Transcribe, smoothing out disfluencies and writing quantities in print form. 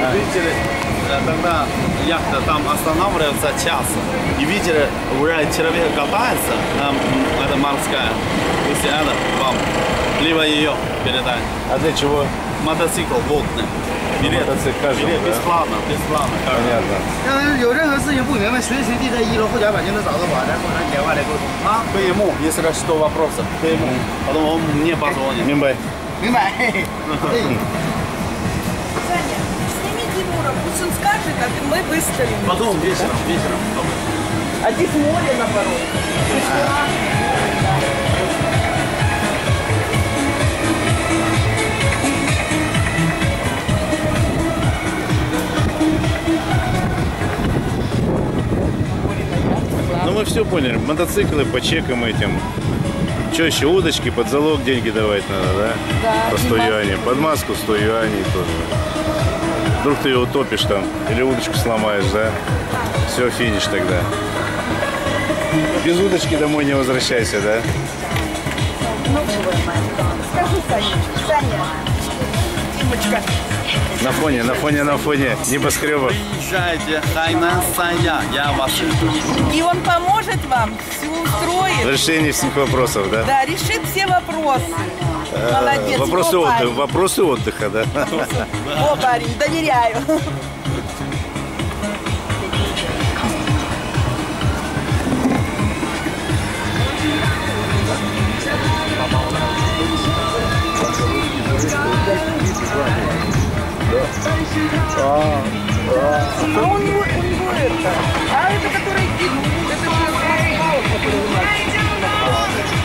Видели, тогда яхта там останавливается час. И видели, уже человек катается, это морская. Если это вам, либо ее передать. А для чего? Мотоцикл водный. Билет, билет бесплатно, бесплатно. Понятно. 有任何事情不明白，随时随地在1楼后甲板就能找到我，来后台电话来沟通啊。 К ему, если что вопросов, к ему. Потом он мне позвонит. Мимбай. 明白。 Саня, сними Тимура, пусть он скажет, а мы выставим. Потом вечером. А ты с моря наоборот. Ну мы все поняли. Мотоциклы по чекам этим. Что еще, удочки, под залог деньги давать надо, да? Да. По 100 юаней. Под маску 100 юаней тоже. Вдруг ты ее утопишь там, или удочку сломаешь, да? Все, финиш тогда. Без удочки домой не возвращайся, да? Ну, скажи, Саня, Тимочка. На фоне небоскреба. Приезжайте, Хайнан Саня, я вас жду. И он поможет вам, все устроит. Решение всех вопросов, да? Да, решит все вопросы. Молодец. Вопросы отдыха, да? О, парень, доверяю. А у него это. А это который... Это же...